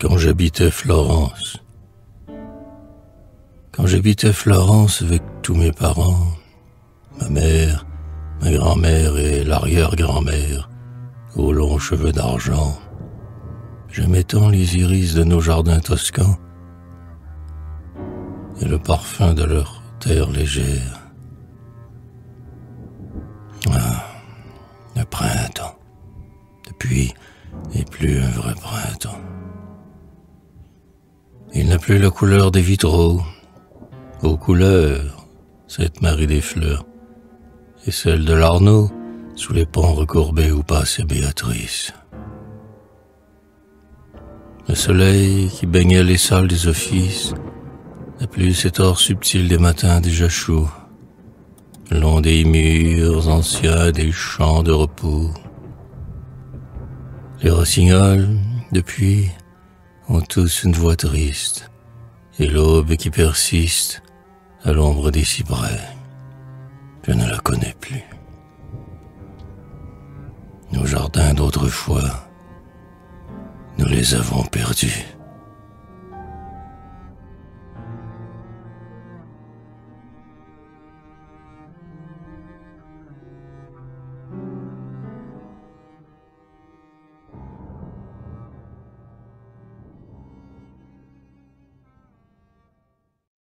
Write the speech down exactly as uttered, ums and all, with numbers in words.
quand j'habitais Florence. Quand j'habitais Florence avec tous mes parents, ma mère, ma grand-mère et l'arrière-grand-mère, aux longs cheveux d'argent, j'aimais tant les iris de nos jardins toscans et le parfum de leur terre légère. Ah, le printemps. Depuis, n'est plus un vrai printemps. Il n'a plus la couleur des vitraux, aux couleurs, cette Marie des fleurs, et celle de l'Arnaud, sous les ponts recourbés où passait Béatrice. Le soleil qui baignait les salles des offices n'a plus cet or subtil des matins déjà chauds, le long des murs anciens des champs de repos. Les rossignols, depuis, ont tous une voix triste, et l'aube qui persiste à l'ombre des cyprès, je ne la connais plus. Nos jardins d'autrefois, nous les avons perdus.